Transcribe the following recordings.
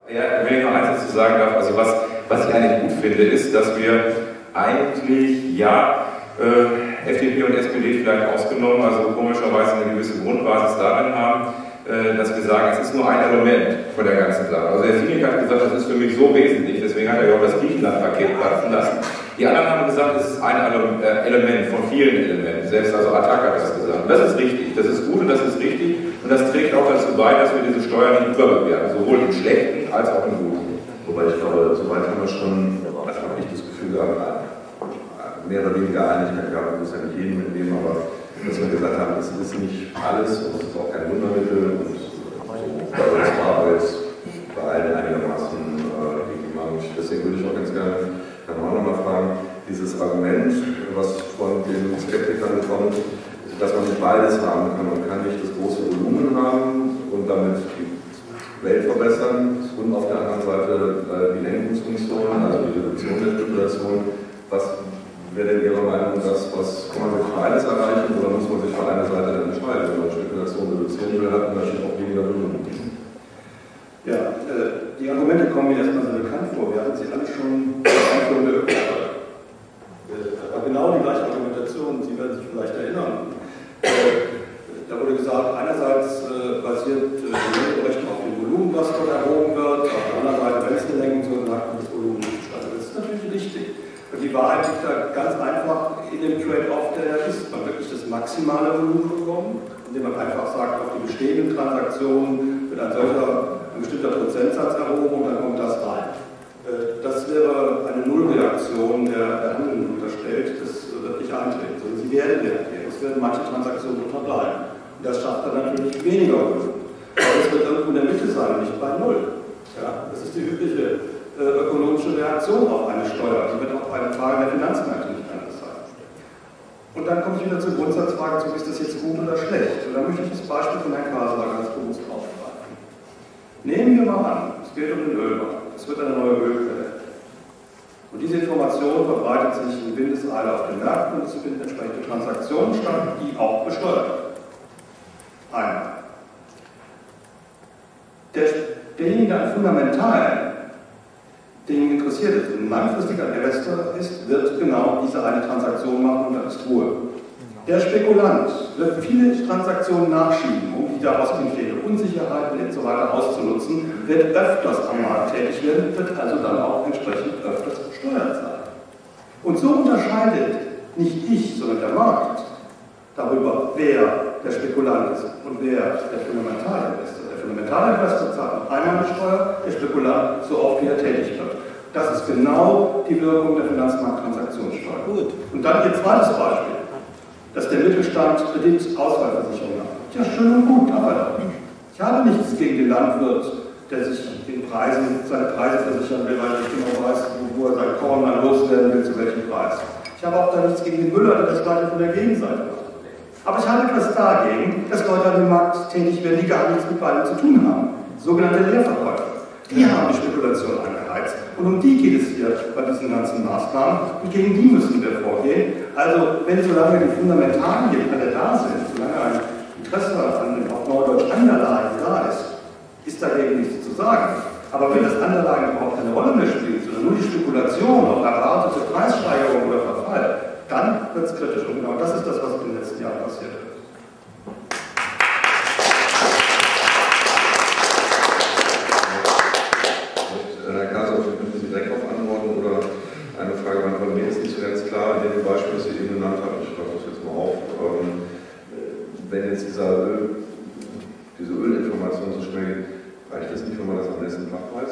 Ja, wenn ich noch eins dazu sagen darf, also was ich eigentlich gut finde, ist, dass wir eigentlich, ja, FDP und SPD vielleicht ausgenommen, also komischerweise eine gewisse Grundbasis darin haben, dass wir sagen, es ist nur ein Element von der ganzen Sache. Also Herr Fienig hat gesagt, das ist für mich so wesentlich, deswegen hat er ja auch das Griechenland-Paket platzen lassen. Die anderen haben gesagt, es ist ein Element von vielen Elementen, selbst also Attac hat das gesagt. Und das ist richtig, das ist gut und das ist richtig und das trägt auch dazu bei, dass wir diese Steuer nicht überbewerten, sowohl im Schlechten als auch im Guten. Wobei ich glaube, soweit haben wir schon, das habe ich das Gefühl gehabt, mehr oder weniger Einigkeit gehabt, wir müssen ja nicht jeden mitnehmen, aber dass wir gesagt haben, es ist nicht alles und es ist auch kein Wundermittel und bei uns war aber jetzt bei allen einigermaßen gegeben. Deswegen würde ich auch ganz gerne Herrn Horn nochmal fragen, dieses Argument, was von den Skeptikern kommt, dass man nicht beides haben kann. Man kann nicht das große Volumen haben und damit die Welt verbessern und auf der anderen Seite die Lenkungsfunktion, also die Reduktion der Spekulation. Was wäre denn Ihrer Meinung, kann man mit beides erreichen oder muss man sich für eine Seite dann entscheiden? Wenn man Spekulation reduzieren will, hat man natürlich auch weniger Volumen. Ja, die Argumente kommen mir erstmal sehr bekannt vor. Wir hatten sie alle schon Einführung der aber genau die gleiche Argumentation, Sie werden sich vielleicht erinnern. Da wurde gesagt, einerseits basiert die Rentenberechnung auf dem Volumen, was dort erhoben wird, auf der anderen Seite, wenn es eine Lenkung so sagt, das Volumen nicht statt. Das ist natürlich richtig. Und die Wahrheit liegt da ganz einfach in dem Trade-off, der ist. Man wirklich das maximale Volumen bekommen, indem man einfach sagt, auf die bestehenden Transaktionen wird ein bestimmter Prozentsatz erhoben und dann kommt das rein. Das wäre eine Nullreaktion der Handelnden unterstellt, das wird nicht eintreten, sondern sie werden reagieren. Es werden manche Transaktionen unterbleiben. Und das schafft dann natürlich weniger Volumen. Aber es wird irgendwo in der Mitte sein, nicht bei Null. Ja, das ist die übliche ökonomische Reaktion auf eine Steuer. Die wird auch bei einer Frage der Finanzmärkte nicht anders sein. Und dann komme ich wieder zur Grundsatzfrage zu, ist das jetzt gut oder schlecht? Und da möchte ich das Beispiel von Herrn Kaseler ganz bewusst aufgreifen. Nehmen wir mal an, es geht um den Ölmarkt. Es wird eine neue Ölquelle. Und diese Information verbreitet sich in Windeseile auf den Märkten und es finden entsprechende Transaktionen statt, die auch besteuert werden. Einmal. Derjenige, der an fundamentalen Dingen interessiert ist und ein langfristiger Investor ist, wird genau diese eine Transaktion machen und dann ist Ruhe. Der Spekulant wird viele Transaktionen nachschieben, um die daraus entstehende Unsicherheiten und so weiter auszunutzen, wird öfters am Markt tätig werden, wird also dann auch entsprechend öfters Steuern zahlen. Und so unterscheidet nicht ich, sondern der Markt darüber, wer der Spekulant ist und wer der Fundamentalinvestor. Der Fundamentalinvestor zahlt noch einmal eine Steuer, der Spekulant so oft wie er tätig wird. Das ist genau die Wirkung der Finanzmarkttransaktionssteuer. Gut. Und dann Ihr zweites Beispiel, dass der Mittelstand Kreditausfallversicherung hat. Ja, schön und gut, aber ich habe nichts gegen den Landwirt, der sich seine Preise versichern will, weil ich genau weiß, wo er sein Korn dann loswerden will, zu welchem Preis. Ich habe auch da nichts gegen den Müller, der das Gleiche von der Gegenseite macht. Aber ich habe etwas dagegen, dass Leute an dem Markt tätig werden, die gar nichts mit beidem zu tun haben. Sogenannte Leerverkäufer. Die haben die Spekulation angeheizt. Und um die geht es hier bei diesen ganzen Maßnahmen. Und gegen die müssen wir vorgehen. Also, wenn solange die Fundamentalien alle da sind, solange ein Interesse an dem auf Neudeutsch Underlagen da ist, ist dagegen nichts zu sagen. Aber wenn das Underlagen überhaupt keine Rolle mehr spielt, sondern nur die Spekulation auf erwartete Preissteigerung oder Verfall, dann wird es kritisch. Und genau das ist das, was in den letzten Jahren passiert ist. Herr Kaseler, können Sie direkt darauf antworten oder eine Frage, weil mir ist nicht so ganz klar, in dem Beispiel, das Sie eben genannt haben, ich schreibe das jetzt mal auf, wenn jetzt diese Ölinformation so schnell geht, reicht das nicht, wenn man das am nächsten Tag weiß?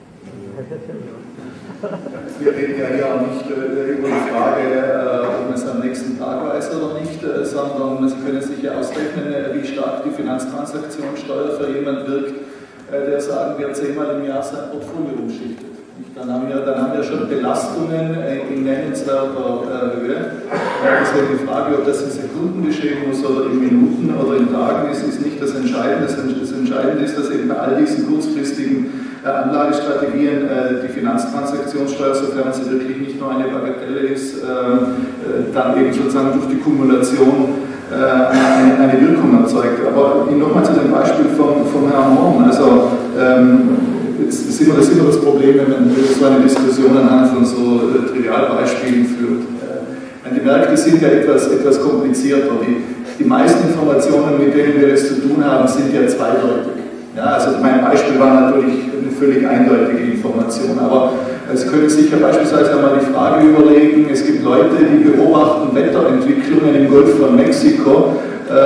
Wir reden ja hier auch nicht über die Frage, ob man es am nächsten Tag weiß oder nicht, sondern Sie können sich ja ausrechnen, wie stark die Finanztransaktionssteuer für jemanden wirkt, der, sagen wir, 10-mal im Jahr sein Portfolio umschichtet. Dann haben wir schon Belastungen in nennenswerter Höhe. Deswegen die Frage, ob das in Sekunden geschehen muss oder in Minuten oder in Tagen ist nicht das Entscheidende. Das Entscheidende ist, dass eben bei all diesen kurzfristigen Anlagestrategien die Finanztransaktionssteuer, sofern sie wirklich nicht nur eine Bagatelle ist, dann eben sozusagen durch die Kumulation eine Wirkung erzeugt. Aber nochmal zu dem Beispiel von Herrn Horn. Also ist immer das Problem, wenn man so eine Diskussion anhand von so Trivialbeispielen führt. Die Märkte sind ja etwas komplizierter. Die meisten Informationen, mit denen wir es zu tun haben, sind ja zweideutig. Ja, also mein Beispiel war natürlich eine völlig eindeutige Information, aber Sie können sich ja beispielsweise einmal die Frage überlegen, es gibt Leute, die beobachten Wetterentwicklungen im Golf von Mexiko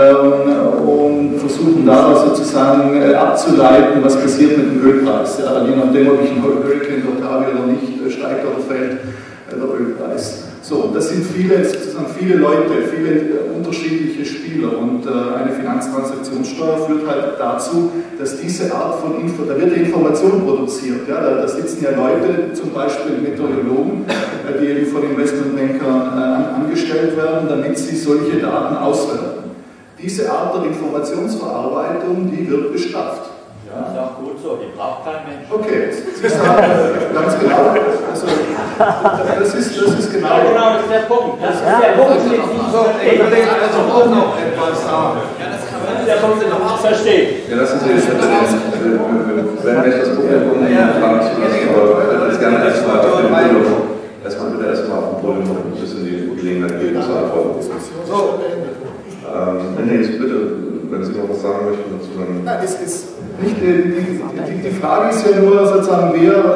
und versuchen daraus sozusagen abzuleiten, was passiert mit dem Ölpreis. Ja, je nachdem, ob ich einen Hurricane dort habe oder nicht, steigt oder fällt der Ölpreis. So, das sind viele Leute, viele unterschiedliche Spieler und eine Finanztransaktionssteuer führt halt dazu, dass diese Art von da wird Information produziert. Ja? Da sitzen ja Leute, zum Beispiel Meteorologen, die eben von Investmentbankern angestellt werden, damit sie solche Daten auswerten. Diese Art der Informationsverarbeitung, die wird bestraft. Ja, ist auch gut so, die braucht kein Mensch. Okay, Sie sagen ganz genau, also, das ist genau. Ja, genau, das ist der Punkt. Das ist der Punkt, den Ich will also auch noch etwas sagen. das ist der Punkt, den man versteht. Ja, lassen Sie, wenn mich das Publikum fragt, aber das gerne erstmal auf dem Podium, erstmal auf dem Podium noch ein bisschen die Gelegenheit geben zu antworten. So. Nee, bitte, wenn Sie noch was sagen möchten dazu, dann. Nein, es ist nicht, die Frage ist ja nur sozusagen,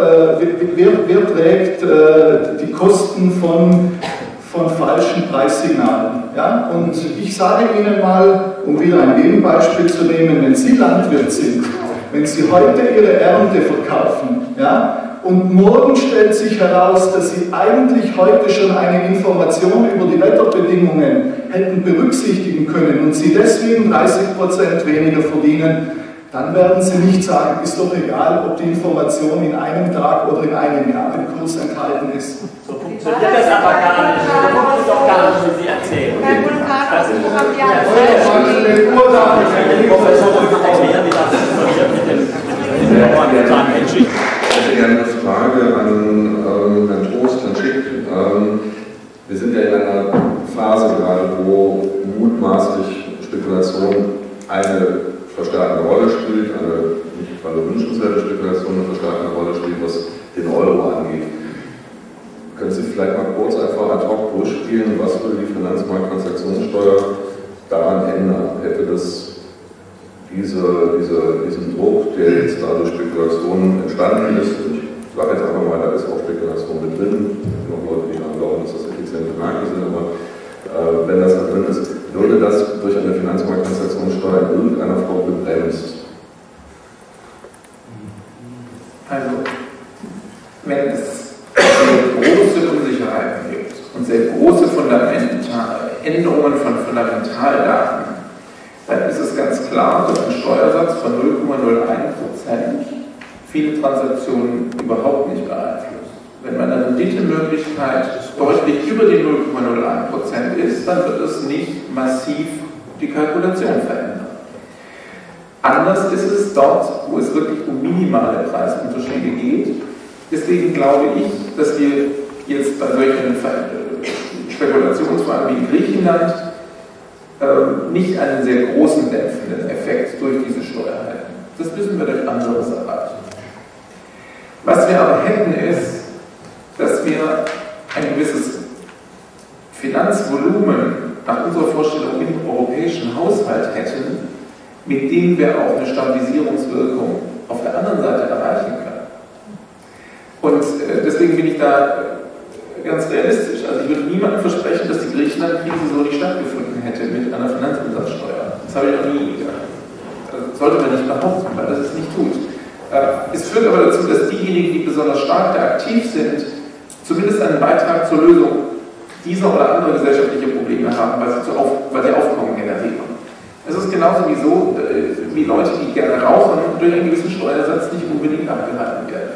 wer trägt die Kosten von falschen Preissignalen. Ja? Und ich sage Ihnen mal, um wieder ein Gegenbeispiel zu nehmen, wenn Sie Landwirt sind, wenn Sie heute Ihre Ernte verkaufen, ja, und morgen stellt sich heraus, dass Sie eigentlich heute schon eine Information über die Wetterbedingungen hätten berücksichtigen können und Sie deswegen 30% weniger verdienen, dann werden Sie nicht sagen, ist doch egal, ob die Information in einem Tag oder in einem Jahr im Kurs enthalten ist. So funktioniert das aber gar nicht. So funktioniert doch gar nicht, wie Sie erzählen. Herr Gunnar, Sie haben ja Die Professoren erklären, wie das funktioniert mit dem momentanen Menschen. Ich hätte gerne eine Frage an Herrn Trost, Herrn Schick. Wir sind ja in einer Phase gerade, wo mutmaßlich Spekulation eine verstärkende Rolle spielt, eine nicht gerade wünschenswerte Spekulation eine verstärkende Rolle spielt, was den Euro angeht. Können Sie vielleicht mal kurz einfach ad hoc durchspielen, was würde die Finanzmarkttransaktionssteuer daran ändern? Hätte das diesen Druck, der jetzt dadurch Spekulationen entstanden ist, und ich sage jetzt einfach mal, da ist auch Spekulation mit drin, noch Leute, die dann glauben, dass das effiziente Märkte sind, aber wenn das da drin ist, würde das durch eine Finanzmarkttransaktionssteuer in irgendeiner Form gebremst? Also, wenn es sehr große Unsicherheiten gibt und sehr große Änderungen von Fundamentaldaten, dann ist es ganz klar, dass ein Steuersatz von 0,01% viele Transaktionen überhaupt nicht beeinflusst. Wenn meine Renditemöglichkeit deutlich über die 0,01% ist, dann wird es nicht massiv die Kalkulation verändern. Anders ist es dort, wo es wirklich um minimale Preisunterschiede geht. Deswegen glaube ich, dass wir jetzt bei solchen Spekulationsfragen wie in Griechenland nicht einen sehr großen dämpfenden Effekt durch diese Steuer hätten. Das müssen wir durch anderes erreichen. Was wir aber hätten ist, dass wir ein gewisses Finanzvolumen nach unserer Vorstellung im europäischen Haushalt hätten, mit dem wir auch eine Stabilisierungswirkung auf der anderen Seite erreichen können. Und deswegen bin ich da ganz realistisch. Also ich würde niemandem versprechen, dass die Griechenland-Krise so nicht stattgefunden hätte mit einer Finanzumsatzsteuer. Das habe ich noch nie gesagt. Das sollte man nicht behaupten, weil das es nicht tut. Es führt aber dazu, dass diejenigen, die besonders stark da aktiv sind, zumindest einen Beitrag zur Lösung dieser oder anderer gesellschaftlicher Probleme haben, weil sie Aufkommen generieren. Es ist genauso wie Leute, die gerne rauchen, durch einen gewissen Steuersatz nicht unbedingt abgehalten werden.